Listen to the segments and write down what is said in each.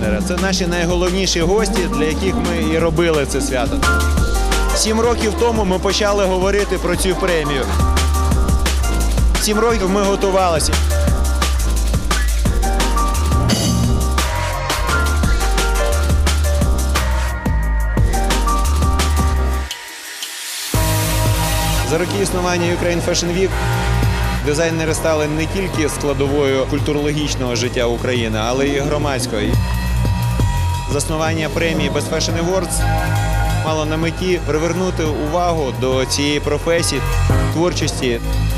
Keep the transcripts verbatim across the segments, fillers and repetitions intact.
дизайнера. Це наші найголовніші гості, для яких ми і робили це свято. Сім років тому ми почали говорити про цю премію. Сім років ми готувалися. За роки існування Ukraine Fashion Week дизайнери стали не тільки складовою культурологічного життя України, але й громадського. Заснування премії Best Fashion Awards мало на меті привернути увагу до цієї професії, творчості.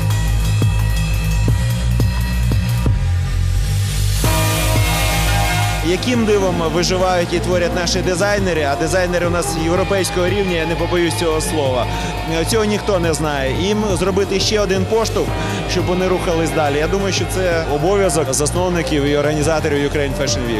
Яким дивом виживають і творять наші дизайнери, а дизайнери у нас європейського рівня, я не побоюсь цього слова. Цього ніхто не знає. Їм зробити ще один поштовх, щоб вони рухались далі. Я думаю, що це обов'язок засновників і організаторів Ukraine Fashion Week.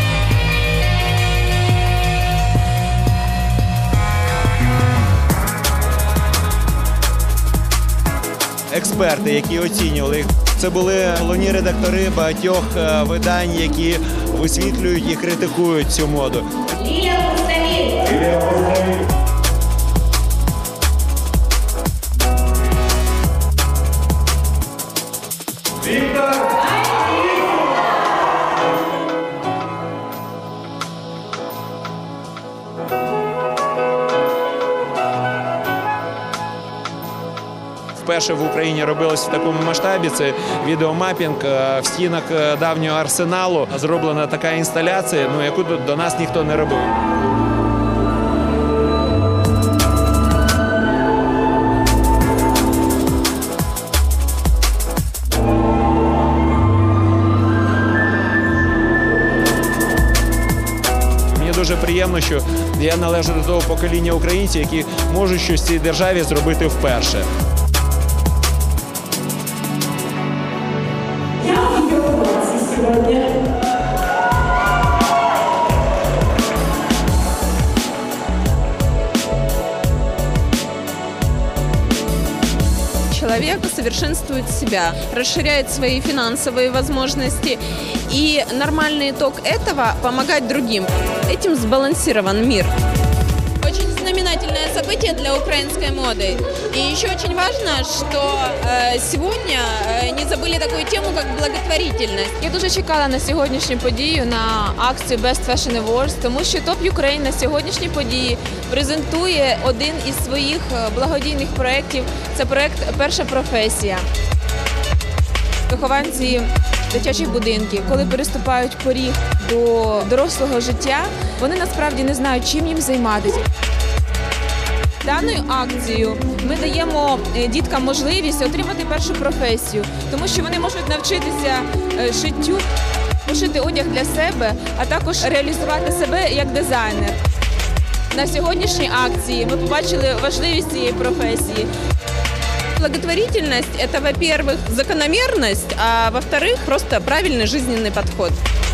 Експерти, які оцінювали їх. Це були головні редактори багатьох видань, які висвітлюють і критикують цю моду. Лілія Пустовіт. Віктор. Вперше в Україні робилось в такому масштабі. Це відеомапінг в стінах давнього арсеналу. Зроблена така інсталяція, ну, яку до нас ніхто не робив. Мені дуже приємно, що я належу до того покоління українців, які можуть щось в цій державі зробити вперше. Человек совершенствует себя, расширяет свои финансовые возможности, и нормальный итог этого – помогать другим. Этим сбалансирован мир. Очень знаменательное событие для украинской моды. И еще очень важно, что э, сегодня э, не забыли такую тему, как благотворительность. Я дуже чекала на сьогоднішню подію, на акцію Best Fashion Awards, тому що Top Ukraine на сьогоднішній події презентує один із своїх благодійних проєктів. Це проєкт «Перша професія». Вихованці дитячих будинків, коли переступають поріг до дорослого життя, вони насправді не знають, чим їм займатися. Даною акцією ми даємо діткам можливість отримати першу професію, тому що вони можуть навчитися шиттю, пошити одяг для себе, а також реалізувати себе як дизайнер. На сьогоднішній акції ми побачили важливість цієї професії. Благотворительность – это, во-первых, закономерность, а во-вторых, просто правильный жизненный подход.